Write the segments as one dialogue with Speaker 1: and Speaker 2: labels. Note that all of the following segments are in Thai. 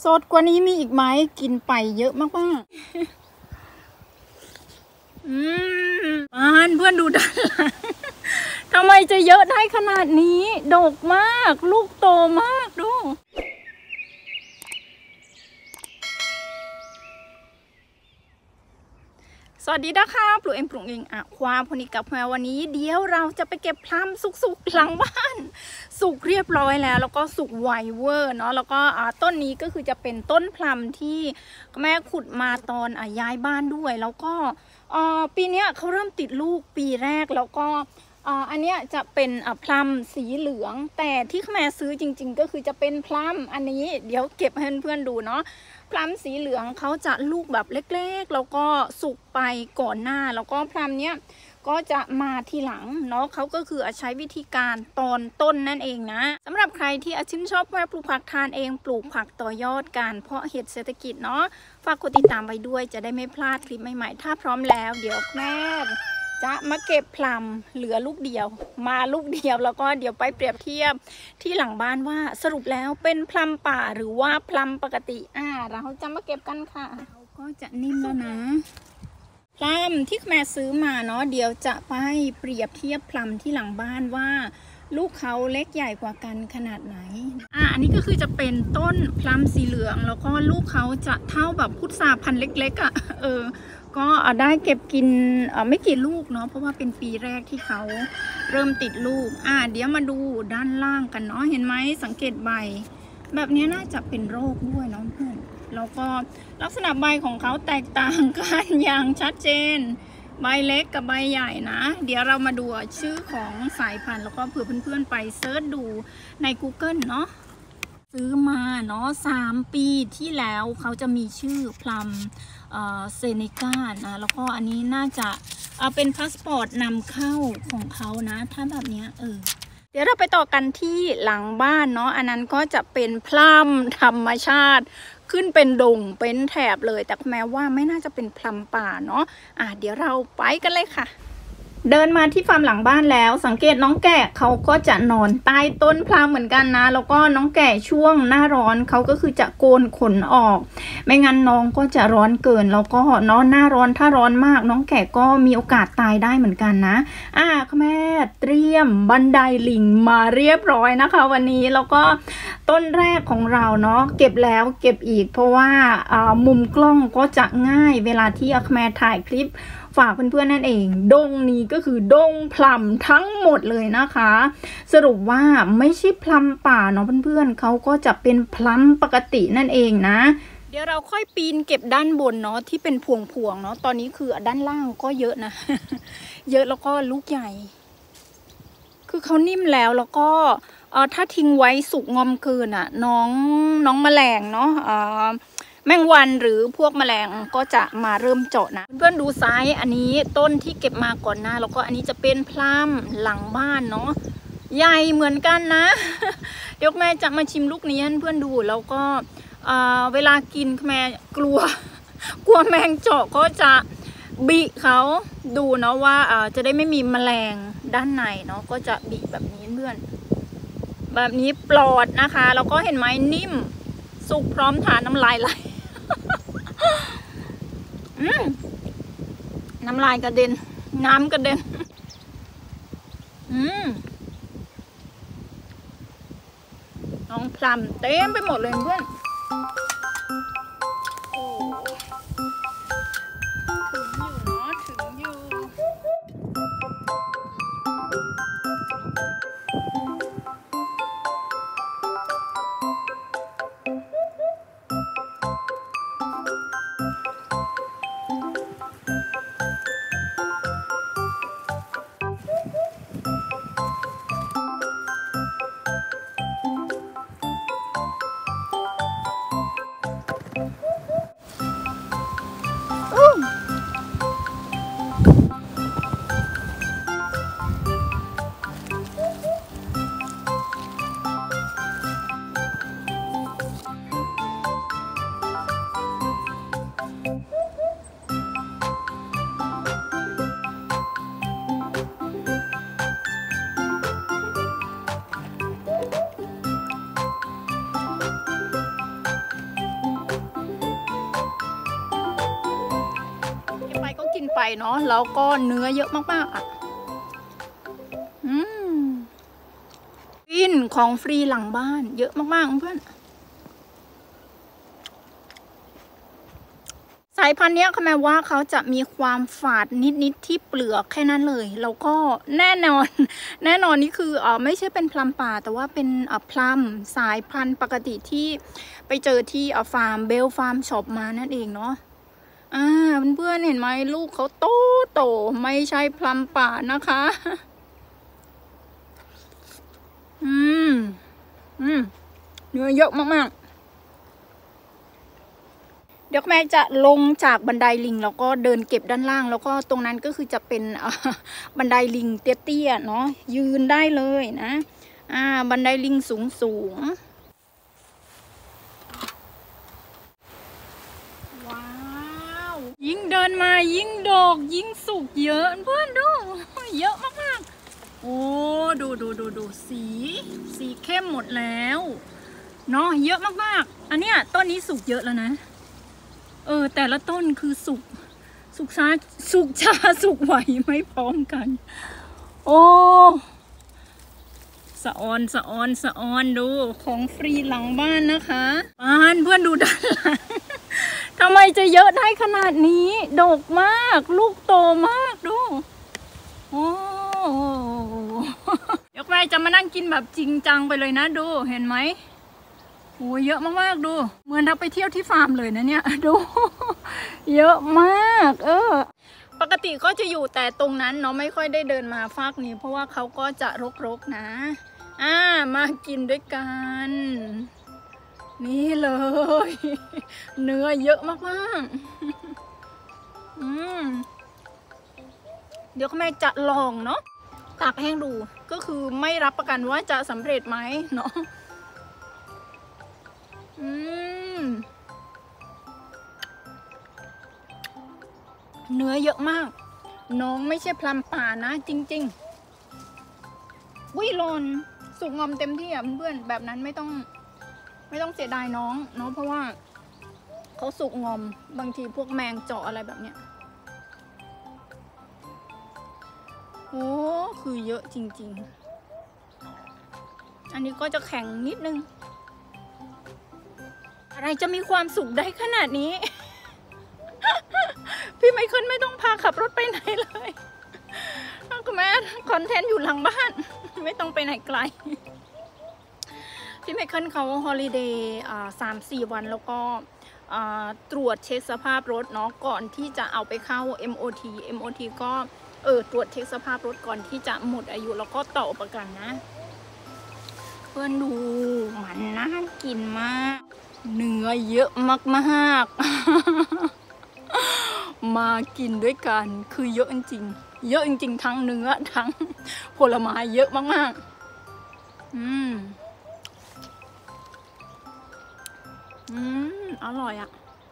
Speaker 1: สดกว่านี้มีอีกไหมกินไปเยอะมากๆเพื่อนดูด้านหลังทำไมจะเยอะได้ขนาดนี้ดกมากลูกโตมากดูสวัสดีนะคะปลูกเองอะความพนิกับแมววันนี้เดี๋ยวเราจะไปเก็บพลัมสุกๆหลังบ้านสุกเรียบร้อยแล้วก็สุกไวเวอร์เนาะแล้วก็ต้นนี้ก็คือจะเป็นต้นพลัมที่แม่ขุดมาตอนย้ายบ้านด้วยแล้วก็ปีนี้เขาเริ่มติดลูกปีแรกแล้วก็อันเนี้ยจะเป็นพลัมสีเหลืองแต่ที่แม่ซื้อจริงๆก็คือจะเป็นพลัมอันนี้เดี๋ยวเก็บให้เพื่อนๆดูเนาะพลัมสีเหลืองเขาจะลูกแบบเล็กๆแล้วก็สุกไปก่อนหน้าแล้วก็พลัมเนี้ยก็จะมาทีหลังเนาะเขาก็คือใช้วิธีการตอนต้นนั่นเองนะสำหรับใครที่ชื่นชอบแม่ปลูกผักทานเองปลูกผักต่อยอดการเพาะเห็ดเศรษฐกิจเนาะฝากกดติดตามไว้ด้วยจะได้ไม่พลาดคลิปใหม่ๆถ้าพร้อมแล้วเดี๋ยวแม่จะมาเก็บพลัมเหลือลูกเดียวมาลูกเดียวแล้วก็เดี๋ยวไปเปรียบเทียบที่หลังบ้านว่าสรุปแล้วเป็นพลัมป่าหรือว่าพลัมปกติเราจะมาเก็บกันค่ะเขาก็จะนิ่มแล้วนะพลัมที่แม่ซื้อมาเนาะเดี๋ยวจะไปเปรียบเทียบพลัมที่หลังบ้านว่าลูกเขาเล็กใหญ่กว่ากันขนาดไหนอันนี้ก็คือจะเป็นต้นพลัมสีเหลืองแล้วก็ลูกเขาจะเท่าแบบพุทราพันธุ์เล็กๆก็ได้เก็บกินไม่กี่ลูกเนาะเพราะว่าเป็นปีแรกที่เขาเริ่มติดลูกเดี๋ยวมาดูด้านล่างกันเนาะเห็นไหมสังเกตใบแบบนี้น่าจะเป็นโรคด้วยเนาะเพื่อนแล้วก็ลักษณะใบของเขาแตกต่างกันอย่างชัดเจนใบเล็กกับใบใหญ่นะเดี๋ยวเรามาดูชื่อของสายพันธุ์แล้วก็เผื่อเพื่อนๆไปเซิร์ชดูใน Google เนาะซื้อมาเนาะ3 ปีที่แล้วเขาจะมีชื่อพลัมเซเนกานะแล้วก็อันนี้น่าจะเป็นพาสปอร์ตนำเข้าของเขานะถ้าแบบนี้เดี๋ยวเราไปต่อกันที่หลังบ้านเนาะอันนั้นก็จะเป็นพลัมธรรมชาติขึ้นเป็นดงเป็นแถบเลยแต่แม้ว่าไม่น่าจะเป็นพลัมป่าเนาะเดี๋ยวเราไปกันเลยค่ะเดินมาที่ฟาร์มหลังบ้านแล้วสังเกตน้องแกะเขาก็จะนอนใต้ต้นพลัมเหมือนกันนะแล้วก็น้องแกะช่วงหน้าร้อนเขาก็คือจะโกนขนออกไม่งั้นน้องก็จะร้อนเกินแล้วก็นอนหน้าร้อนถ้าร้อนมากน้องแกะก็มีโอกาสตายได้เหมือนกันนะแม่เตรียมบันไดลิงมาเรียบร้อยนะคะวันนี้แล้วก็ต้นแรกของเราเนาะเก็บแล้วเก็บอีกเพราะว่ามุมกล้องก็จะง่ายเวลาที่แม่ถ่ายคลิปฝากเพื่อนๆนั่นเองดงนี้ก็คือดงพลัมทั้งหมดเลยนะคะสรุปว่าไม่ใช่พลัมป่าเนาะเพื่อนๆเขาก็จะเป็นพลัมปกตินั่นเองนะเดี๋ยวเราค่อยปีนเก็บด้านบนเนาะที่เป็นพวงๆเนาะตอนนี้คือด้านล่างก็เยอะนะ เยอะแล้วก็ลูกใหญ่คือเขานิ่มแล้วก็ถ้าทิ้งไว้สุกงอมเกินน้องแมลงเนาะแมงวันหรือพวกแมลงก็จะมาเริ่มเจาะนะเพื่อนดูซ้ายอันนี้ต้นที่เก็บมาก่อนหน้าแล้วก็อันนี้จะเป็นพลัมหลังบ้านเนาะใหญ่เหมือนกันนะ เดี๋ยวแม่จะมาชิมลูกนี้ให้เพื่อนดูแล้วก็เวลากินแม่กลัว แมงเจาะก็จะบิเขาดูเนาะว่าจะได้ไม่มีแมลงด้านในเนาะก็จะบิแบบนี้เพื่อนแบบนี้ปลอดนะคะแล้วก็เห็นไหมนิ่มสุกพร้อมทานน้ำลายไหล น้ำลายกระเด็นน้ำกระเด็นน้องพลัมเต็มไปหมดเลยเพื่อนถึงอยู่ไปเนาะแล้วก็เนื้อเยอะมากๆอ่ะกินของฟรีหลังบ้านเยอะมากๆเพื่อนสายพันธุ์นี้คือหมายว่าเขาจะมีความฝาดนิดๆที่เปลือกแค่นั้นเลยแล้วก็แน่นอนนี่คือไม่ใช่เป็นพลัมป่าแต่ว่าเป็นพลัมสายพันธุ์ปกติที่ไปเจอที่ฟาร์มเบลฟาร์มช็อปมานั่นเองเนาะเพื่อนๆเห็นไหมลูกเขาโตไม่ใช่พลัมป่านะคะเนื้อเยอะมากๆเดี๋ยวแม่จะลงจากบันไดลิงแล้วก็เดินเก็บด้านล่างแล้วก็ตรงนั้นก็คือจะเป็นบันไดลิงเตี้ยๆเนาะยืนได้เลยนะบันไดลิงสูงว้าวยิ่งเดินมายิ่งดอกยิ่งสุกเยอะเพื่อนดูเยอะมากๆโอ้ดูสีเข้มหมดแล้วเนาะเยอะมากๆอันเนี้ยต้นนี้สุกเยอะแล้วนะแต่ละต้นคือสุกช้าสุกไหวไม่พร้อมกันโอ้สะออนดูของฟรีหลังบ้านนะคะเพื่อนดูด้านหลังทำไมจะเยอะได้ขนาดนี้ดกมากลูกโตมากดูโอ้เดี๋ยวใครจะมานั่งกินแบบจริงจังไปเลยนะดูเห็นไหมโอ้เยอะมากๆดูเหมือนเราไปเที่ยวที่ฟาร์มเลยนะเนี่ยดูเยอะมากปกติก็จะอยู่แต่ตรงนั้นเนาะไม่ค่อยได้เดินมาฟากนี้เพราะว่าเขาก็จะรกๆนะมากินด้วยกันนี่เลยเนื้อเยอะมากๆเดี๋ยวแม่จะลองเนาะตากแห้งดูก็คือไม่รับประกันว่าจะสำเร็จไหมเนาะเนื้อเยอะมากน้องไม่ใช่พลัมป่านะจริงๆวิลนสุกงอมเต็มที่อ่ะเพื่อนแบบนั้นไม่ต้องเสียดายน้องเนาะเพราะว่าเขาสุกงอมบางทีพวกแมงเจาะอะไรแบบเนี้ยโอ้คือเยอะจริงๆอันนี้ก็จะแข็งนิดนึงอะไรจะมีความสุขได้ขนาดนี้ พี่ไมเคิลไม่ต้องพาขับรถไปไหนเลยคุณแม่คอนเทนต์อยู่หลังบ้านไม่ต้องไปไหนไกลพี่ไมเคิลเขาฮอลิเดย์3-4 วันแล้วก็ตรวจเช็คสภาพรถเนาะก่อนที่จะเอาไปเข้า MOT ก็ตรวจเช็คสภาพรถก่อนที่จะหมดอายุแล้วก็ต่อประกันนะเพื่อนดูมันน่ากินมากเนื้อเยอะมากๆมากินด้วยกันคือเยอะจริงๆทั้งเนื้อทั้งผลไม้เยอะมากๆอร่อยอ่ะ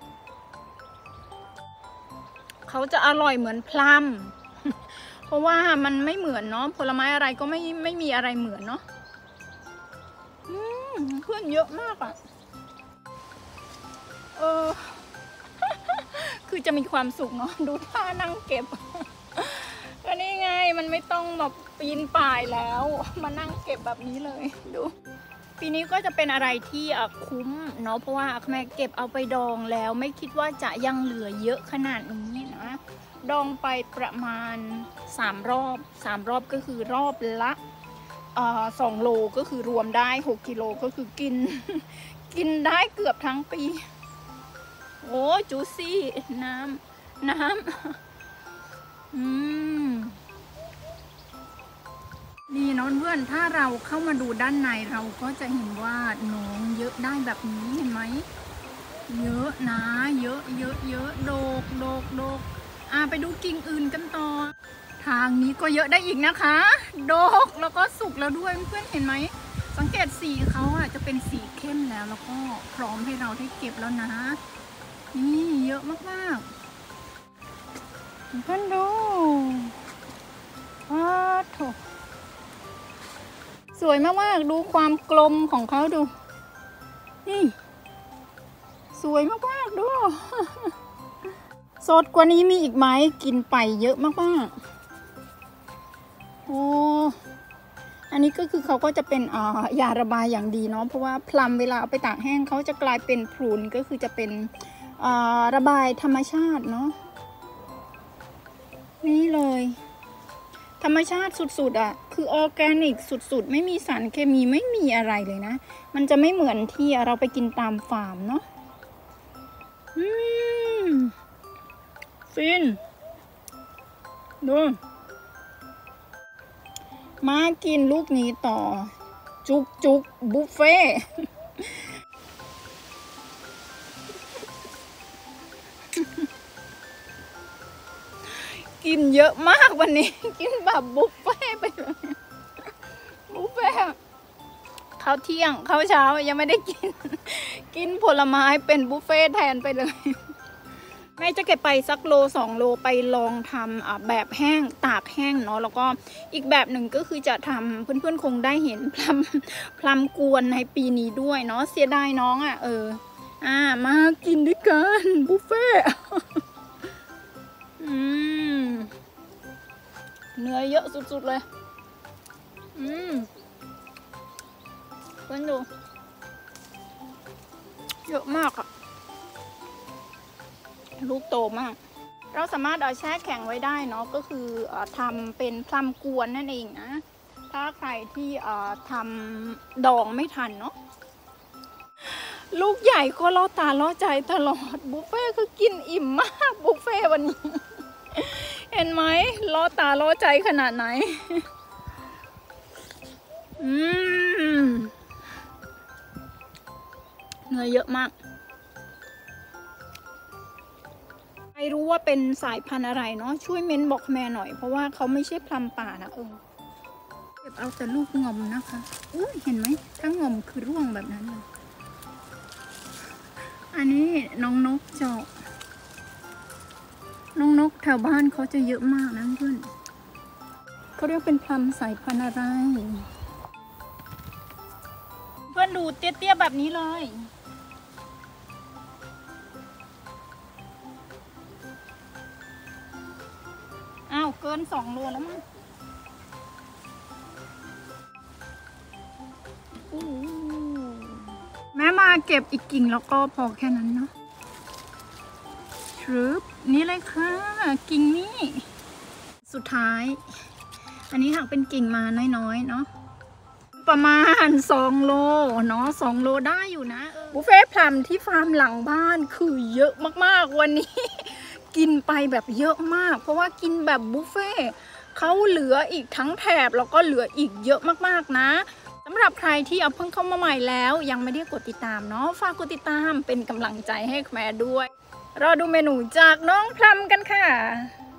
Speaker 1: เขาจะอร่อยเหมือนพลัมเพราะว่ามันไม่เหมือนเนาะผลไม้อะไรก็ไม่มีอะไรเหมือนเนาะเพื่อนเยอะมากอ่ะคือจะมีความสุขเนาะดูท่านั่งเก็บก็นี่ไงมันไม่ต้องแบบปีนป่ายแล้วมานั่งเก็บแบบนี้เลยดูปีนี้ก็จะเป็นอะไรที่คุ้มเนาะเพราะว่าแม่เก็บเอาไปดองแล้วไม่คิดว่าจะยังเหลือเยอะขนาดนี้นะดองไปประมาณ3 รอบก็คือรอบละ2 โลก็คือรวมได้6 กิโลก็คือกินได้เกือบทั้งปีโอ้จูซี่น้ำนี่น้องเพื่อนถ้าเราเข้ามาดูด้านในเราก็จะเห็นว่าน้องเยอะได้แบบนี้เห็นไหมเยอะนะเยอะโดกไปดูกิ่งอื่นกันต่อทางนี้ก็เยอะได้อีกนะคะโดกแล้วก็สุกแล้วด้วยเพื่อนเห็นไหมสังเกตสีเขาจะเป็นสีเข้มแล้วก็พร้อมให้เราได้เก็บแล้วนะนี่เยอะมากๆเพื่อนดูว้าวโถสวยมากๆดูความกลมของเขาดูนี่สวยมากๆดูสดกว่านี้มีอีกไหมกินไปเยอะมากๆโอ้อันนี้ก็คือเขาก็จะเป็นยาระบายอย่างดีเนาะเพราะว่าพลัมเวลาเอาไปตากแห้งเขาจะกลายเป็นพรูนก็คือจะเป็นระบายธรรมชาติเนาะนี่เลยธรรมชาติสุดๆอ่ะคือออร์แกนิกสุดๆไม่มีสารเคมีไม่มีอะไรเลยนะมันจะไม่เหมือนที่เราไปกินตามฟาร์มเนาะฟินดูมากินลูกนี้ต่อจุกจุกบุฟเฟ่กินเยอะมากวันนี้กินแบบบุฟเฟ่ไปเลยบุฟเฟ่ข้าวเที่ยงข้าวเช้ายังไม่ได้กินผลไม้เป็นบุฟเฟ่แทนไปเลยแม่จะเก็บไปสักโล2 โลไปลองทำแบบแห้งตากแห้งเนาะแล้วก็อีกแบบหนึ่งก็คือจะทำเพื่อนๆคงได้เห็นพลัมกวนในปีนี้ด้วยเนาะเสียดายน้องอ่ะมากินด้วยกันบุฟเฟ่เนื้อเยอะสุดๆเลยเพื่อนดูเยอะมากอะลูกโตมากเราสามารถเอาแช่แข็งไว้ได้เนาะก็คือทำเป็นพลัมกวนนั่นเองนะถ้าใครที่ทำดองไม่ทันเนาะลูกใหญ่ก็ล่อตาล่อใจตลอดบุฟเฟ่คือกินอิ่มมากบุฟเฟ่วันนี้เห็นไหมล่อตาล่อใจขนาดไหนเนื้อเยอะมากไม่รู้ว่าเป็นสายพันธุ์อะไรเนาะช่วยเม้นบอกแม่หน่อยเพราะว่าเขาไม่ใช่พลัมป่านะเก็บเอาแต่ลูกงอมนะคะเห็นไหมถ้างอมคือร่วงแบบนั้นเลยอันนี้น้องนกเจาะน้องนกแถวบ้านเขาจะเยอะมากนะเพื่อนเขาเรียกเป็นพลัมสายพันธุ์อะไรเพื่อนดูเตี้ยๆแบบนี้เลยอ้าวเกิน2 โลแล้วมั้งแม่มาเก็บอีกกิ่งแล้วก็พอแค่นั้นเนาะทริปนี่เลยค่ะกิ่งนี้สุดท้ายอันนี้หักเป็นกิ่งมาน้อยๆเนาะประมาณ2 โลเนาะ2 โลได้อยู่นะบุฟเฟ่พลัมที่ฟาร์มหลังบ้านคือเยอะมากๆวันนี้กินไปแบบเยอะมากเพราะว่ากินแบบบุฟเฟ่เขาเหลืออีกทั้งแถบแล้วก็เหลืออีกเยอะมากๆนะสำหรับใครที่เพิ่งเข้ามาใหม่แล้วยังไม่ได้กดติดตามเนาะฝากกดติดตามเป็นกำลังใจให้แม่ด้วยรอดูเมนูจากน้องพลัมกันค่ะ